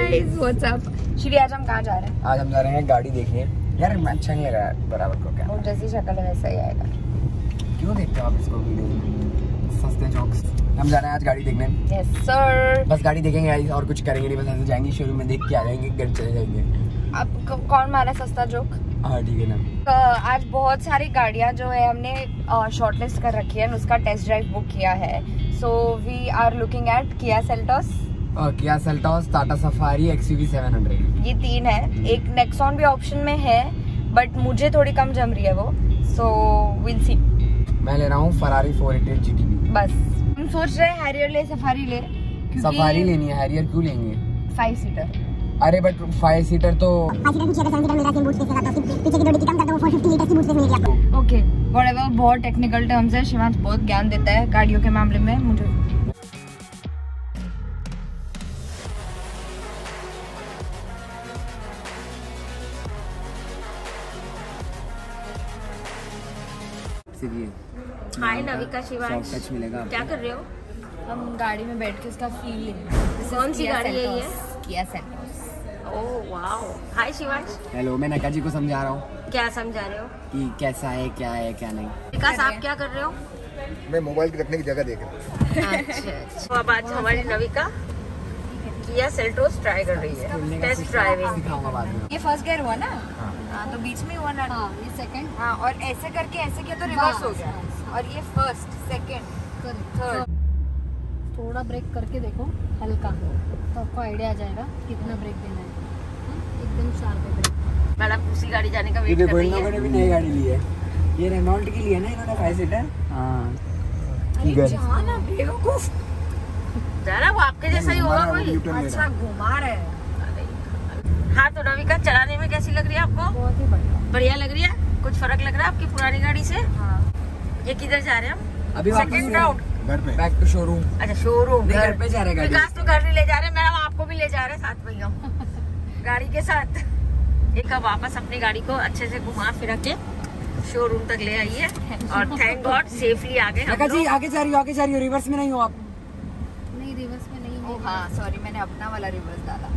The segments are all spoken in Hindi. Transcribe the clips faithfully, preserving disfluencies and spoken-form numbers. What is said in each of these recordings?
Guys what's up. श्री आज हम कहाँ जा रहे हैं? आज हम जा रहे हैं गाड़ी देखने। यार अच्छा नहीं लग रहा है बराबर को क्या? वो जैसी शक्ल है वैसा ही आएगा। क्यों देखते हो आप इसको वीडियो में? सस्ते जोक्स। हम जा रहे हैं आज गाड़ी देखने। Yes sir. बस गाड़ी देखेंगे और कुछ करेंगे नहीं, बस ऐसे जाएंगे शोरूम में देख के आ जाएंगे, घर चले जाएंगे। अब कौन मारा सस्ता जोक? हाँ ठीक है ना। आज बहुत सारी गाड़ियाँ जो है हमने शॉर्टलिस्ट कर रखी है, उसका टेस्ट ड्राइव बुक किया है। So we are looking at Kia Seltos, Kia Seltos, Tata Safari, XUV seven hundred. ये तीन है। एक नेक्सॉन भी ऑप्शन में है बट मुझे थोड़ी कम जम रही है वो, सो विल सी। मैं ले रहा हूँ Ferrari four eighty eight GTB. बस हम सोच रहे हैं हैरियर ले सफारी ले, सफारी लेनी है। हैरियर क्यों लेंगे? Five seater. अरे बट फाइव सीटर तो ओके व्हाटएवर। बहुत टेक्निकल टर्म्स है, शिवांश बहुत ज्ञान देता है गाड़ियों के मामले में मुझे। हाय नविका, शिवांश टच मिलेगा। क्या कर रहे हो? हम गाड़ी में बैठ के उसका फील ले रहे हैं। कौन सी गाड़ी है ये? Kia Seltos. Oh wow. Hi Shivansh. Hello, मैं नका जी को समझा रहा हूँ। क्या समझा रहे हो? कि कैसा है, क्या है, क्या नहीं। विकास आप क्या कर रहे हो? मैं मोबाइल रखने की जगह देख रहा हूँ। अच्छा अच्छा। तो अब आज हमारी नविका किया सेल्टोस ट्राई कर रही है, टेस्ट ड्राइविंग। सिखाऊंगा बाद में। ये फर्स्ट गियर हुआ ना? हाँ तो बीच में हुआ ना? हाँ ये सेकंड। हाँ और ऐसे करके ऐसे किया तो रिवर्स हो गया। और ये फर्स्ट, सेकंड, थर्ड। थोड़ा ब्रेक करके देखो हल्का, तो आपको आइडिया आ जाएगा कितना ब्रेक देना है। एकदम शार्प है ब्रेक। मैडम उसी गाड़ी जाने का वेट कर रही है। भी नई गाड़ी ली है, ये रेनॉल्ट की ली है ना इन्होंने, फाइव सीटर। हाँ अरे जान ना बेवकूफ, जरा वो आपके जैसा ही होगा कोई। अच्छा घुमा रहे हैं। हाँ तो नविका चलाने में कैसी लग रही है आपको? बहुत ही बढ़िया बढ़िया लग रही है। कुछ फर्क लग रहा है आपकी पुरानी गाड़ी से? हाँ। ये किधर जा रहे हैं हम? अभी सेकंड राउंड घर पे। Back to showroom. अच्छा शोरूम। घर पे जा रहे हैं। विकास तो घर नहीं ले जा रहे, मैडम आपको भी ले जा रहे हैं साथ में गाड़ी के साथ। एक अब वापस अपनी गाड़ी को अच्छे से घुमा फिरा के शोरूम तक ले आई है और थैंक गॉड सेफली आ गए। नका जी आगे जा रही हो, आगे जा रही हो, रिवर्स में नहीं हो आप। नहीं रिवर्स में नहीं है। हाँ सॉरी, मैंने अपना वाला रिवर्स डाला।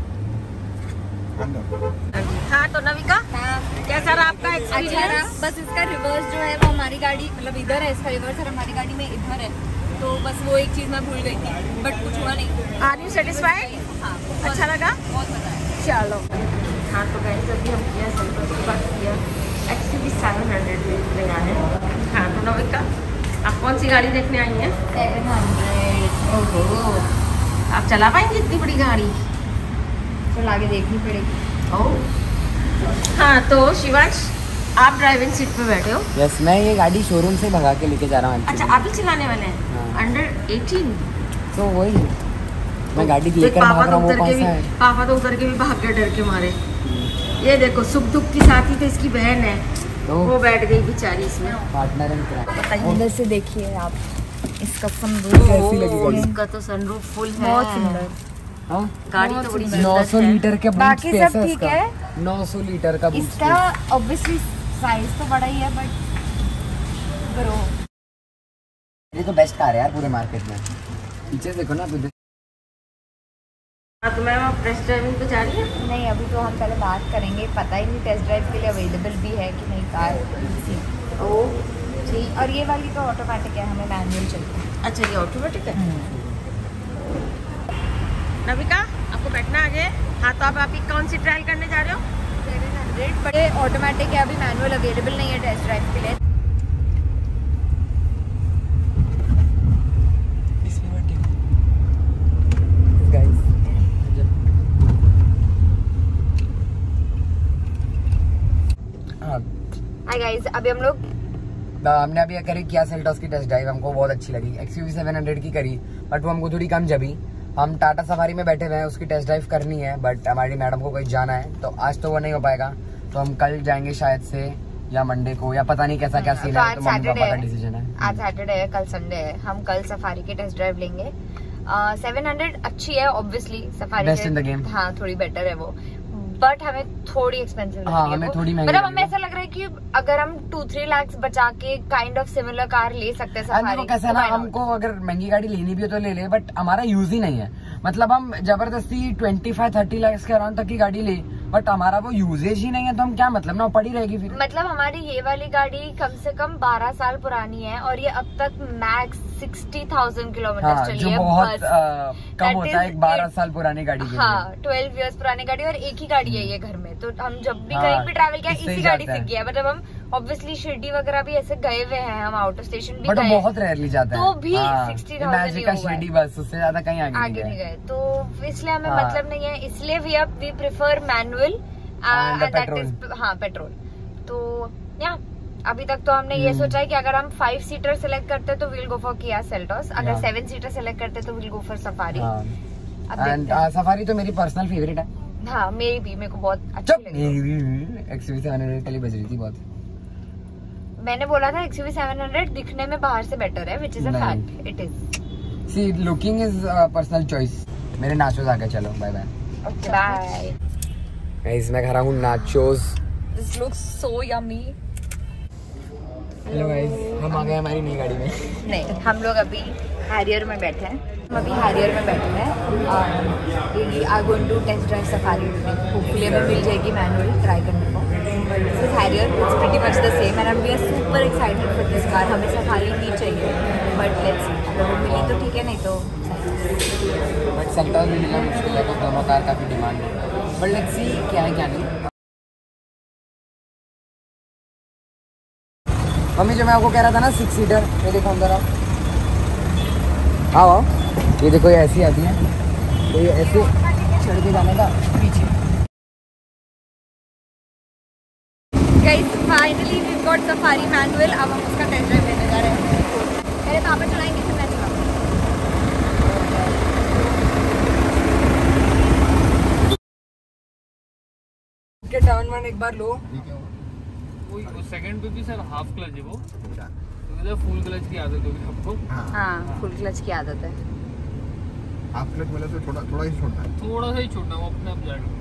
अंदर। हाँ तो नविका हाँ कैसा रहा आपका अच्छा रहा। एक्सपीरियंस? बस इसका रिवर्स जो है वो हमारी गाड़ी मतलब इधर है, इसका रिवर्स और हमारी गाड़ी में इधर है, तो बस वो एक चीज मैं भूल गई थी बट कुछ हुआ नहीं। Are you satisfied? हाँ अच्छा लगा? बहुत मजा आया। चलो। हाँ तो गाइस अभी हम किया सेल्टोस के बाद किया एक्सयूवी सेवन हंड्रेड देखने आए हैं। हाँ तो नविका आप कौन सी गाड़ी देखने आई हैं? Seven hundred. ओहो, आप चला पाएंगे इतनी बड़ी गाड़ी? चल आगे देखनी पड़ेगी। ओह हाँ तो शिवांश आप ड्राइविंग सीट पे बैठे हो? यस, मैं ये गाड़ी शोरूम से भगा के लेके जा रहा हूँ। अच्छा आप ही चलाने वाले हैं? हाँ। Under eighteen? तो वही मैं गाड़ी लेकर पापा भाग तो रहा हूँ। उतर वो के भी कौन सा है? पापा तो उतर के भी भाग गए डर के मारे। ये देखो सुख दुख की साथी तो इसकी बहन है, तो वो बैठ गई बेचारी इसमें। Partner in crime. अंदर से देखिए आप इसका कैसी लगी सनरूफ। गाड़ी? इसका तो सनरूफ फुल है। बहुत सुंदर। हाँ गाड़ी तो बड़ी नौ सौ सुंदर है। लीटर के बूट बाकी स्पेस सब है ठीक इसका। है। नौ सौ लीटर का बूट इसका स्पेस। ऑब्वियसली साइज तो बड़ा ही है बट ब्रो ये तो बेस्ट कार है यार पूरे मार्केट में। पीछे देखो ना। हाँ तो मैम आप टेस्ट ड्राइविंग पे जा रही हैं? नहीं अभी तो हम पहले बात करेंगे, पता ही नहीं टेस्ट ड्राइव के लिए अवेलेबल भी है कि नहीं कार। ओ ठीक। और ये वाली तो ऑटोमेटिक है, हमें मैनुअल चाहिए। अच्छा ये ऑटोमेटिक है। नविका आपको बैठना आगे। हाँ तो आप अभी कौन सी ट्रायल करने जा रहे हो? सेवन हंड्रेड बट ये ऑटोमेटिक है, अभी मैनुअल अवेलेबल नहीं है टेस्ट ड्राइव के लिए। हाय गाइस अभी हम लोग हमने अभी करी किया सेल्टोस की टेस्ट ड्राइव, हमको बहुत अच्छी लगी। एक्सयूवी सेवन हंड्रेड की करी बट वो हमको थोड़ी कम जबी। हम टाटा सफारी में बैठे हुए हैं, उसकी टेस्ट ड्राइव करनी है बट हमारी मैडम को कहीं जाना है तो आज तो वो नहीं हो पाएगा, तो हम कल जाएंगे शायद से या मंडे को, या पता नहीं कैसा क्या सीन है, तो मम्मी पापा का डिसीजन है। आज सैटरडे है, कल संडे है। हम कल सफारी की टेस्ट ड्राइव लेंगे। सेवन हंड्रेड अच्छी है obviously, Safari best in the game. हाँ थोड़ी बेटर है वो, बट हमें थोड़ी एक्सपेंसिव हाँ, हमें थोड़ी महंगी मतलब हमें ऐसा लग रहा है कि अगर हम टू थ्री लाख बचा के काइंड ऑफ सिमिलर कार ले सकते हैं सफारी। कैसा ना, हमको अगर महंगी गाड़ी लेनी भी हो तो ले ले, बट हमारा यूज ही नहीं है। मतलब हम जबरदस्ती ट्वेंटी फाइव थर्टी लाख के अराउंड तक की गाड़ी ले, बट हमारा वो यूजेज ही नहीं है, तो हम क्या मतलब ना पड़ी रहेगी फिर। मतलब हमारी ये वाली गाड़ी कम से कम बारह साल पुरानी है और ये अब तक मैक्स सिक्सटी थाउजेंड किलोमीटर हाँ, चली जो है, बहुत आ, कम That होता है is एक बारह it. साल पुरानी गाड़ी के हाँ, ट्वेल्व इयर्स पुरानी गाड़ी और एक ही गाड़ी है ये घर में, तो हम जब भी हाँ, कहीं भी ट्रैवल किया इससे इसी ही गाड़ी जाता से है। किया। मतलब हम ऑब्वियसली शिरडी वगैरह भी ऐसे गए हुए हैं, हम आउट ऑफ स्टेशन भी बट वो गए, बहुत रेयरली जाता है तो भी हाँ, सिक्सटी ये मैजिक का थाउजेंड शिरडी बस, उससे ज्यादा कहीं आगे, आगे नहीं गए, तो इसलिए हमें हाँ। मतलब नहीं है, इसलिए वी अब we prefer manual And the that petrol. Is हाँ पेट्रोल। तो या अभी तक तो हमने ये हम्म। सोचा है कि अगर हम फाइव सीटर सेलेक्ट करते तो will go for Kia Seltos, अगर Yeah. सेवन सीटर सेलेक्ट करते तो विल गो फॉर सफारी। हाँ। अब एंड देखते हैं। सफारी तो मेरी पर्सनल फेवरेट है। हाँ मेरी भी, मेरे को बहुत अच्छी लगी। एक्सयूवी सेवन हंड्रेड के लिए बज रही थी बहुत। मैंने बोला था एक्सयूवी सेवन हंड्रेड दिखने में बाहर से बेटर है, विच इज अ नहीं। Fact, it is. See looking is personal choice. मेरे नाचोस आ गए, चलो bye bye. Okay bye. Guys मैं खा रहा हूँ nachos. This looks so yummy. Hello guys, हम आ गए हमारी नई गाड़ी में। नहीं, हम लोग अभी हैरियर में बैठे हैं, हम अभी हैरियर में बैठे हैं और I going to test drive Safari today. Hopefully हमें मिल जाएगी मैनुअल ट्राई करने को। This is Harrier, it's pretty much the same and we are super excited for this car. हमें सफारी नहीं चाहिए, बट लेट्स सी, अगर वो मिली तो ठीक है, नहीं तो बट सेल्टोस भी मिलना मुश्किल है, तो दोनों कार काफी डिमांड है, बट लेट्स सी क्या है क्या नहीं। मम्मी जो मैं आपको कह रहा था ना सिक्स सीटर, ये देखो अंदर आओ। आओ आओ, ये देखो ये ऐसी आती है, तो ये ऐसे चढ़ के जाने का पीछे। Guys finally we got Safari manual, अब हम उसका टेस्ट ड्राइव लेने जा रहे हैं। मेरे पापा चलाएंगे फिर मैं चलाऊंगी। टर्न वन एक बार लो। वो सेकंड पे भी सर हाफ क्लच है वो, तो फुल क्लच की आदत होगी आपको। हाँ, फुल क्लच की आदत है। हाफ क्लच वाला तो थोड़ा थोड़ा ही छोड़ना है। थोड़ा सा ही छोड़ना, वो अपने आप जाएगा।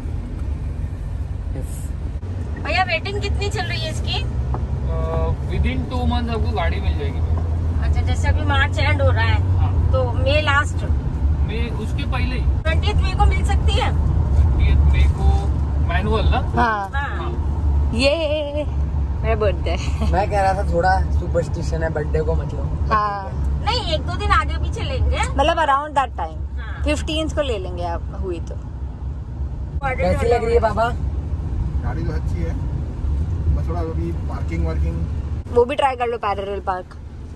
भैया वेटिंग कितनी चल रही है इसकी? विद इन टू मंथ आपको गाड़ी मिल जाएगी। अच्छा, जैसे अभी मार्च एंड हो रहा है, हाँ, तो मई लास्ट, मैं उसके पहले ही ट्वेंटिएथ मई को मिल सकती है। मेरे को मैनुअल ना। हाँ, हाँ। ये मेरा बर्थडे। मैं कह रहा था थोड़ा सुपरस्टिशन है बर्थडे को, मतलब हाँ, नहीं एक दो दिन आगे भी चलेंगे, मतलब अराउंड दैट टाइम फिफ्टीन को ले लेंगे आप हुई तो। कैसी लग रही है पापा? गाड़ी तो अच्छी है, बस थोड़ा अभी पार्किंग वार्किंग वो भी ट्राई कर लो, पैरेलल पार्क।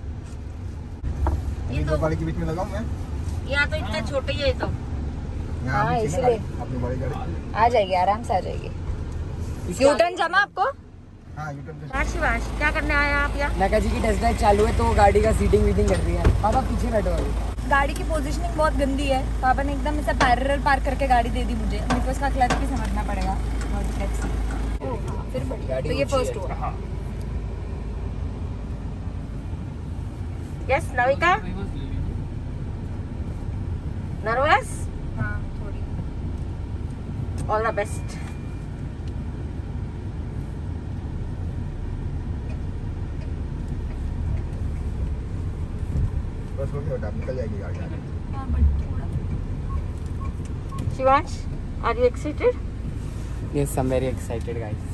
ये तो गाड़ी के बीच में लगाऊं मैं। यहाँ तो इतना छोटे ही है तो यहाँ हाँ, भी चीज़ें इसलिए। गाड़ी- अपनी बड़ी गाड़ी। आ जाएगी, आराम से आ जाएगी। यू टर्न जमा आपको? हाँ यूटर्न पे। वाश वाश क्या करने आया आप यहाँ? नका जी की टेस्ट ड्राइव चालू है, तो गाड़ी का सीटिंग वीटिंग कर रही है। पापा पीछे बैठो अभी। गाड़ी की पोजीशनिंग बहुत गंदी है, पापा ने एकदम ऐसा पैरेलल पार्क करके गाड़ी दे दी मुझे। मेरे को इसका क्लच भी समझना पड़ेगा। और let's see। ओह, फिर बढ़िया, तो ये फर्स्ट हुआ। हाँ, यस नविका, रिवर्स ले लीजिए। नर्वस? हाँ थोड़ी। All the best. बस हो गया, अब निकल जाएगी गाड़ी आगे। हाँ बट थोड़ा। Shivansh, are you excited? Yes, I'm very excited, guys.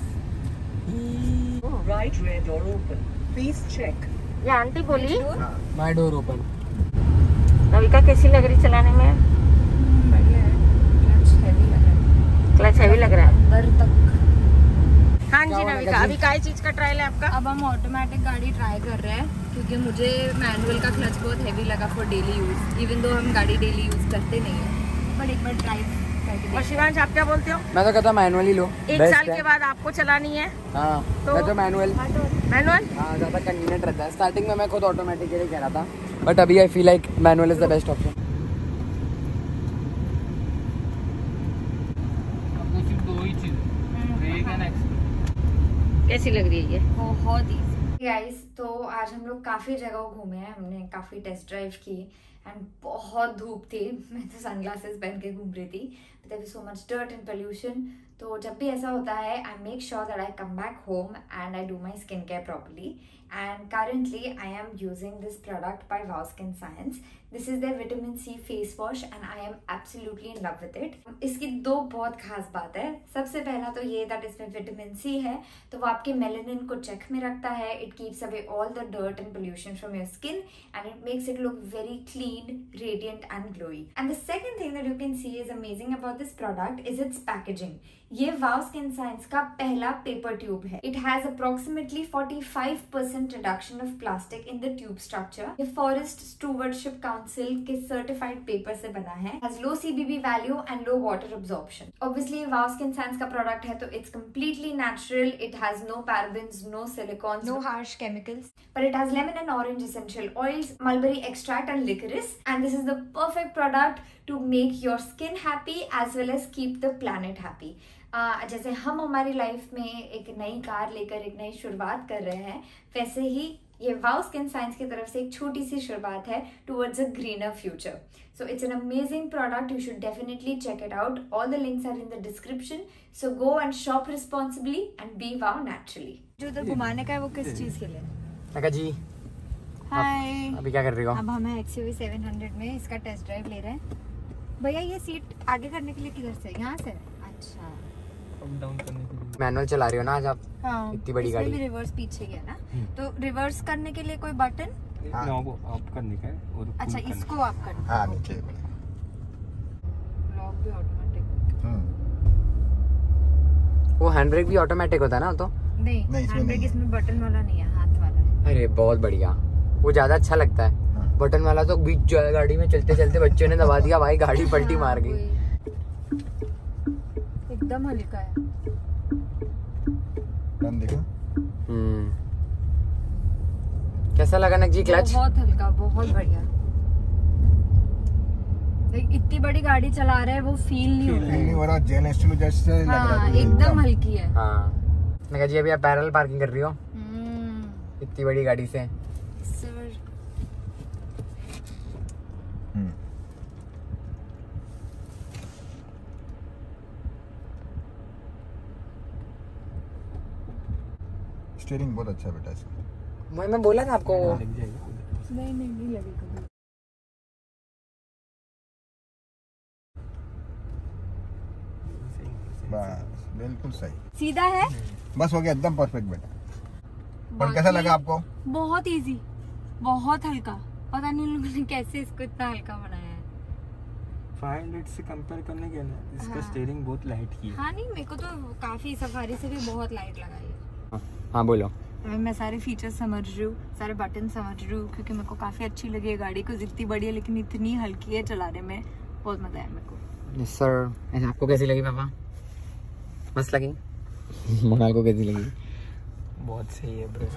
Right rear door open. Please check. ये आंटी बोली My door open. नविका कैसी लग रही चलाने में? बढ़िया है, क्लच हैवी लग रहा है, क्लच हैवी लग रहा है। अंदर तक। हाँ जी क्या हुआ नविका, नविका जी? अभी काय चीज का ट्रायल है आपका? अब हम ऑटोमेटिक गाड़ी ट्राई कर रहे हैं, क्योंकि मुझे मैनुअल का क्लच बहुत हैवी लगा for daily use, even though हम गाड़ी डेली यूज करते नहीं है, बट एक बार ट्राई करके और देखते हैं। शिवांश आप क्या बोलते हो? मैं तो कहता मैनुअली लो, एक बेस्ट साल है। के बाद आपको चलानी है हाँ तो- मैं तो मैनुअल मैनुअल? हाँ ज़्यादा कन्वीनियंट रहता है। स्टार्टिंग में मैं खुद ऑटोमेटिक के लिए कह रहा था, बट अभी I feel like manual is the best option. आपको सिर्फ दो ही चीज, ब्रेक एंड एक्सीलरेटर। कैसी लग रही है ये? बहुत ईजी। गाइस, तो आज हम लोग काफ़ी जगह घूमे हैं, हमने काफ़ी टेस्ट ड्राइव की एंड बहुत धूप थी, मैं तो सनग्लासेस पहन के घूम रही थी, but there was so much dirt and pollution. तो जब भी ऐसा होता है, I make sure that I come back home and I do my skin care properly. And currently I am using this product by Wow Skin Science. This is their vitamin C face wash and I am absolutely in love with it. इसकी दो बहुत खास बात है। सबसे पहला तो ये दैट इसमें विटामिन सी है, तो वो आपके मेलानिन को चेक में रखता है। It keeps away all the dirt and pollution from your skin and it makes it look very clean, radiant and glowy. And the second thing that you can see is amazing about this product is its packaging. ये वाव स्किन साइंस का पहला पेपर ट्यूब है। It has approximately forty five percent reduction of plastic in the tube structure. ये फॉरेस्ट स्टूवर्डशिप काउंसिल के सर्टिफाइड पेपर से बना है। Has low CBB value and low water absorption. Obviously वाव स्किन साइंस का प्रोडक्ट है तो it's completely natural. It has no parabens, no silicone, no harsh chemicals, but it has lemon and orange essential oils, mulberry extract and licorice, and this is the perfect product to make your skin happy as well as keep the planet happy. Uh, जैसे हम हमारी लाइफ में एक नई कार लेकर एक नई शुरुआत कर रहे हैं, वैसे ही ये वाव स्किन साइंस की तरफ से एक छोटी सी शुरुआत है towards a greener future. So it's an amazing product, you should definitely check it out. All the links are in the description, so go and shop responsibly and be वाव नेचुरली। जो उधर घुमाने का है वो किस चीज के लिए? नका जी, हाय, अभी क्या कर रही हो? अब हम X U V seven hundred में इसका टेस्ट ड्राइव ले रहे हैं। भैया ये सीट आगे करने के लिए किधर से? यहाँ से? अच्छा, अप डाउन करने के लिए। मैनुअल चला रही हो ना आज आप? हाँ, इतनी बड़ी गाड़ी। भी रिवर्स पीछे गया ना, तो रिवर्स करने के लिए कोई बटन? हाँ। नॉब ऑफ करने का है और अच्छा, cool करने इसको आप करना। हाँ, नीचे। लॉक भी ऑटोमेटिक? वो हैंड ब्रेक भी ऑटोमेटिक होता है ना? तो नहीं, नहीं, इसमें हैंड ब्रेक नहीं है। इसमें बटन वाला नहीं है, हाथ वाला है। अरे बहुत बढ़िया, वो ज्यादा अच्छा लगता है। हाँ। बटन वाला तो बीच जो है गाड़ी में चलते चलते बच्चों ने दबा दिया भाई, गाड़ी पलटी हाँ, मार गई। वही। एकदम हल्का है। रन देखो। हम्म, कैसा लगा नक जी क्लच? बहुत हल्का, बहुत बढ़िया। लाइक इतनी बड़ी गाड़ी चला रहे हैं वो फील नहीं होता नहीं है। हो रहा, जेन एस्टू जैसे लग रहा हाँ, है एकदम हल्की है। हाँ, नका जी अभी आप पैरेलल पार्किंग कर रही हो हम्म, इतनी बड़ी गाड़ी से? सर, हम्म। स्टीयरिंग बहुत अच्छा है बेटा इसका। मैं मैं बोला था आपको। लग जाएगा। नहीं नहीं नहीं लगेगा। बस बिल्कुल सही, सीधा है, बस हो गया, एकदम परफेक्ट बेटा। पर कैसा लगा आपको? बहुत इजी, बहुत हल्का। पता नहीं लोगों ने कैसे इसको इतना हल्का बनाया है। फाइव हंड्रेड से कंपेयर करने के ना इसका हाँ। स्टीयरिंग बहुत लाइट की है। हाँ नहीं, मेरे को तो काफी सफारी से भी बहुत लाइट लगा ये। हाँ बोलो। अभी मैं सारे फीचर्स समझ रही हूँ, सारे बटन समझ रही हूँ, क्योंकि मेरे को काफी अच्छी लगी है गाड़ी को। जितनी बड़ी है लेकिन इतनी हल्की है, चलाने में बहुत मजा आया मेरे को। Yes sir. ऐसे आपको कैसी लगी पापा? मस्त लगी? मोनाल को कैसी लगी? बहुत सही है ब्रो।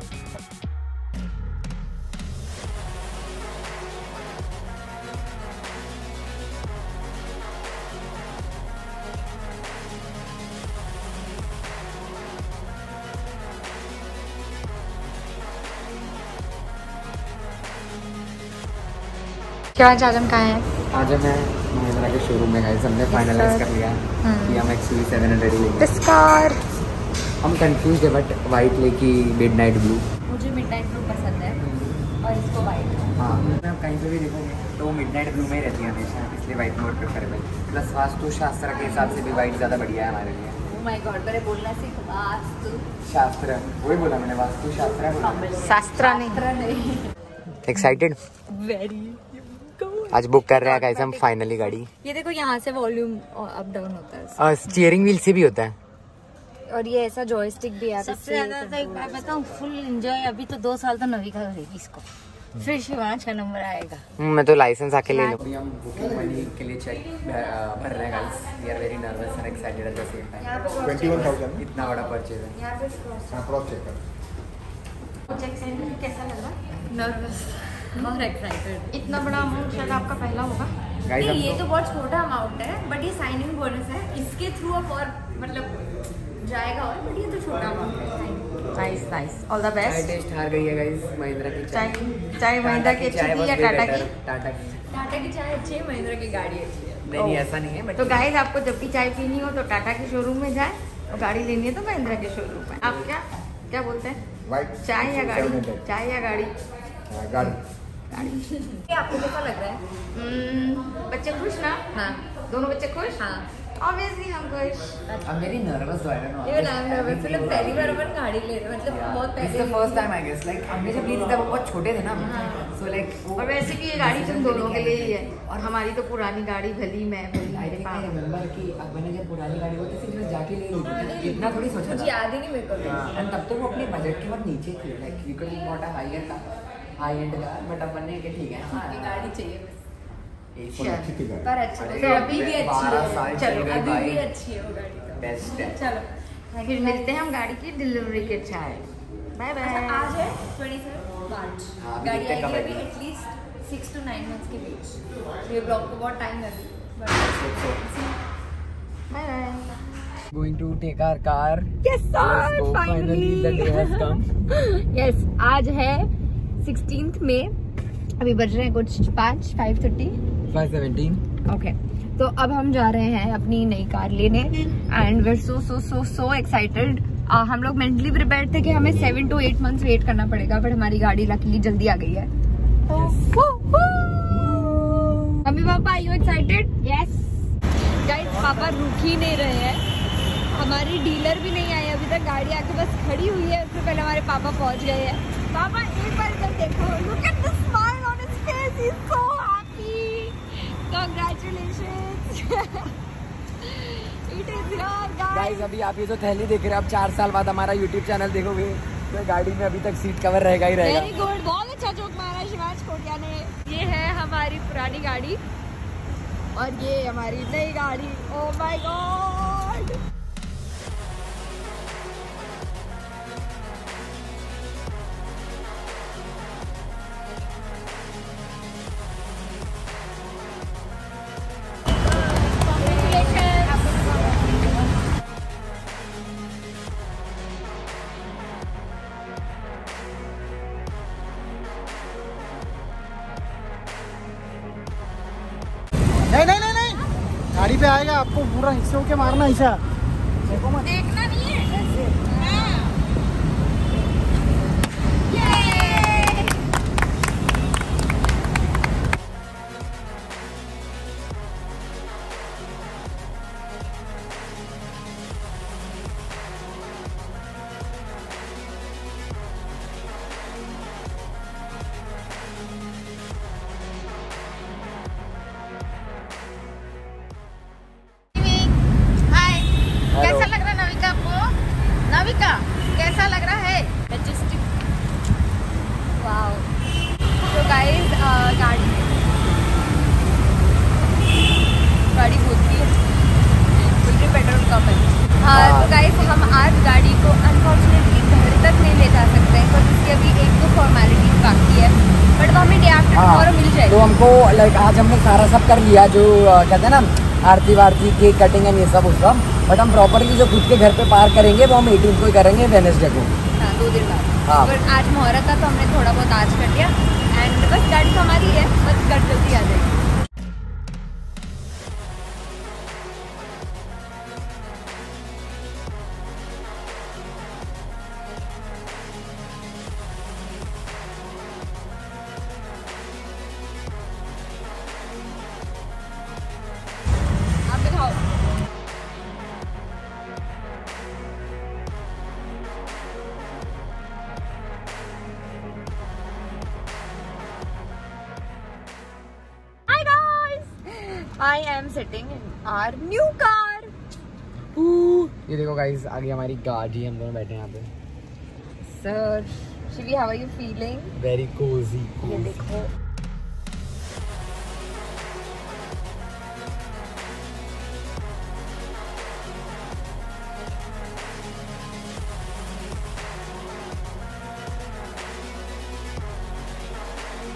क्या आज हम कहाँ हैं? आज मैं महिंद्रा के शोरूम में गए, हमने फाइनलाइज कर लिया कि हम X U V seven hundred ही लेंगे। दिस कार हम कंफ्यूज है, बट वाइट लेकी मिडनाइट ब्लू। मुझे मिडनाइट ब्लू पसंद है और इसको वाइट। हाँ, आप कहीं पे भी देखोगे तो मिडनाइट ब्लू में ही रहती है हमेशा, इसलिए white mode preferable. Plus vastu shastra के हिसाब से भी वाइट ज़्यादा बढ़िया है हमारे लिए। ओह माय गॉड, मेरे बोलना सीख। वास्तु शास्त्र, वही बोला मैंने, वास्तु शास्त्र है बोला। शास्त्र नहीं। एक्साइटेड? वेरी। आज बुक कर रहे हैं गाइस हम फाइनली गाड़ी। ये देखो यहाँ से वॉल्यूम अप डाउन होता है, स्टीयरिंग व्हील से भी होता है, और ये ऐसा जॉयस्टिक भी है। सबसे ज्यादा तो एक बार बताऊं, फुल एंजॉय। अभी तो दो साल तो नवी का करेगी इसको, फिर शिवाना छह नंबर आएगा। मैं तो लाइसेंस आके ले लूं। अभी हम बुकिंग मनी के लिए चेक भर रहे हैं guys. We are very nervous and excited at the same time. Twenty one thousand इतना बड़ा परचेज है। यहाँ पे हाँ, क्रॉस चेक कर। चेक सेंटर कैसा लग रहा है? नर्वस और एक्साइटेड। इतना बड़ा अमाउंट शायद आपका पहला होगा। गाइस नहीं, ये हम तो बहुत छोटा अमाउंट है, बट ये साइनिंग बोनस है। इसके थ्रू आप और मतलब जाएगा और बट ये तो छोटा अमाउंट है। Nice nice, all the chai best. Test हार गई है गाइस, महिंद्रा की चाय चाय। चाय महिंद्रा की अच्छी चाय थी was या way टाटा better, की? टाटा की। टाटा की चाय अच्छी है, महिंद्रा की गाड़ी अच्छी है। नहीं नहीं ऐसा नहीं है बट तो गाइस आपको जब भी चाय पीनी हो तो टाटा के शोरूम में जाए, और गाड़ी लेनी है तो महिंद्रा के शोरूम में। आप क्या क्या बोलते हैं, वाइट चाय या गाड़ी? चाय या गाड़ी? गाड़ी। गाड़ी। ये आपको कैसा लग रहा है? हम्म, बच्चे खुश ना? हाँ दोनों बच्चे खुश? हाँ। ऑब्वियसली हम खुश। अब मेरी नर्वस हो रहा है ना। ये नाम नर्वस, मतलब पहली बार अपन गाड़ी ले रहे हैं, मतलब बहुत पहले। First time I guess, like हमने जब ली थी तब हम बहुत छोटे थे ना, सो लाइक और वैसे भी ये गाड़ी तुम दोनों के लिए ही है, और हमारी तो पुरानी गाड़ी भली मैं भली आई मेरे थिंक आई पास। रिमेंबर कि अब मैंने जब पुरानी गाड़ी होती थी सिर्फ जाके ले ली थी, इतना थोड़ी सोचा मुझे था। याद ही नहीं मेरे को। एंड तब तो वो अपने बजट के बहुत नीचे थी, like we could not a high end high end car, but अब मैंने कि ठीक है ये हाँ गाड़ी चाहिए बस। अच्छी थी गाड़ी। पर अच्छी अरे, तो अभी भी अच्छी बारह है। साल चलो चल गई अभी भाई। भी अच्छी है वो गाड़ी तो। बेस्ट है। चलो फिर मिलते हैं हम गाड़ी की डिलीवरी के चाय। Bye bye. अच्छा, आज है ट्वेंटी मार्च। हाँ, अभी गाड़ी देखते हैं आएगी कब अभी आएगी। At least six to nine months के बीच। तो ये ब्लॉग को बहुत टाइम लगे bye bye. Going to take our car. Yes sir, Let's go. Finally the day has come. Yes आज है सिक्सटीन्थ मई, अभी बज रहे हैं कुछ पाँच five thirty. five seventeen. Okay तो अब हम जा रहे हैं अपनी नई कार लेने and we so so so so excited. हम लोग मेंटली प्रिपेयर्ड थे कि हमें seven to eight months wait करना पड़ेगा, बट हमारी गाड़ी लकीली जल्दी आ गई है। मम्मी पापा, are you excited? Yes guys, पापा रुक ही नहीं रहे हैं। हमारी डीलर भी नहीं आई अभी तक, गाड़ी आके बस खड़ी हुई है, उससे पहले हमारे पापा पहुंच गए हैं। पापा एक बार इधर देखो, look at the smile on his face, he is so happy. Congratulations. It is your guys guys. अभी आप ये जो थैली देख रहे हैं, अब चार साल बाद हमारा यूट्यूब चैनल देखोगे तो गाड़ी में अभी तक सीट कवर रहेगा ही रहेगा। वेरी गुड, बहुत अच्छा जोक मारा शिवाज कोटिया ने। ये है हमारी पुरानी गाड़ी और ये हमारी नई गाड़ी। Oh my God. नहीं नहीं नहीं नहीं, गाड़ी पे आएगा आपको पूरा हिस्से होके मारना ऐसा। देखना नहीं है। हाय, कैसा लग रहा है नविका आपको? नविका कैसा लग रहा है? वाओ। तो गाइस गाड़ी गाड़ी बोलती है बोलती पेट्रोल कम है। हाँ तो गाइस हम आज गाड़ी को अनफॉर्चुनेटली घर तक नहीं ले जा सकते हैं, तो इसकी अभी एक दो फॉर्मेलिटीज बाकी है, बट वो हमें डे आफ्टर टुमारो मिल जाएगी। तो हमको लाइक आज हमने सारा सब कर लिया, जो अ, कहते हैं ना आरती वारती केक कटिंग एंड ये सब उसका, बट हम प्रॉपरली जो खुद के घर पे पार करेंगे वो हम एटीन को ही करेंगे, वेडनेसडे को। हाँ दो दिन बाद। हाँ। बट आज मुहूर्त था तो हमने थोड़ा बहुत आज कर लिया एंड बस गाड़ी तो हमारी है, बस घर जल्दी आ जाएगी। आप दिखाओ। Hi guys, I am sitting in our new car. ये देखो गाइस आगे हमारी गाड़ी, हम दोनों बैठे हैं यहाँ पे। Sir, Shivi, how are you feeling? Very cosy. ये देखो।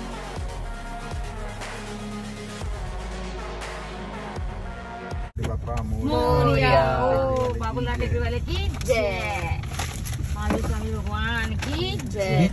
पापा मोरिया। ओ बाबूलाल टेकरी वाले की जय, महावीर स्वामी भगवान की जय।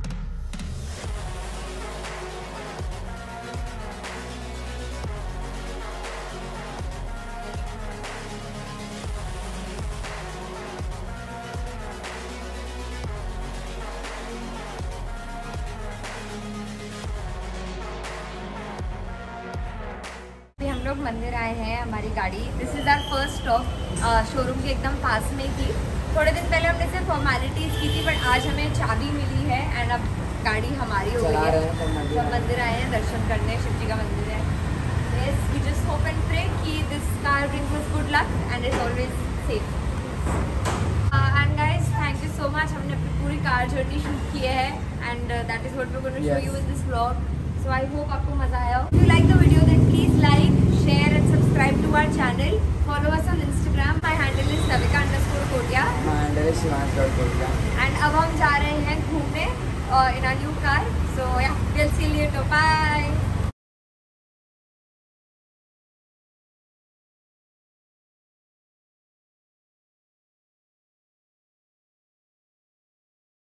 हम लोग मंदिर आए हैं, हमारी गाड़ी this is our first stop showroom के एकदम पास में थी। थोड़े दिन पहले हमने सिर्फ फॉर्मेलिटीज की थी, बट आज हमें चाबी मिली है एंड अब गाड़ी हमारी हो गई है। सब मंदिर आए हैं दर्शन करने, शिव जी का मंदिर है। Yes, we just hope and pray कि this car brings us good luck and is always safe. And guys, thank you so much. हमने अपनी पूरी कार जर्नी शूट की है and that is what we are going to show you in this vlog. So I hope आपको मजा आया हो। If you like the video then please like, share and subscribe to our channel. Follow us on Instagram. My handle is Navika underscore Kotia. My handle is Shivansh dot Kotia. And अब हम जा रहे हैं घूमने uh, in our new car. So yeah, we'll see you later. Bye.